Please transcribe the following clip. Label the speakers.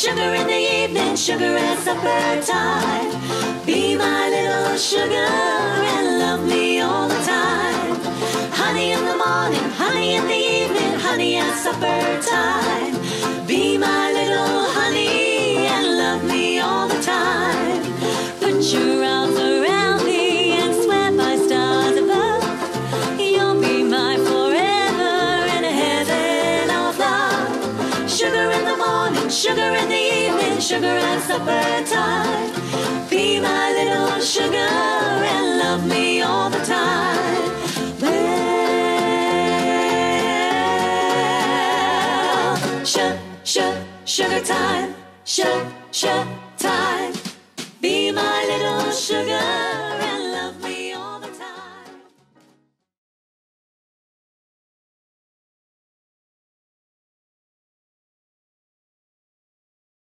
Speaker 1: Sugar in the evening, sugar at supper time. Be my little sugar and love me all the time. Honey in the morning, honey in the evening, honey at supper time. Be my little honey and love me all the time. Put your arms around me and swear by stars above, you'll be my forever in a heaven of love. Sugar in the morning, sugar in the evening, sugar at supper time. Be my little sugar and love me all the time. Well, sugar time, sugar time. Be my little sugar.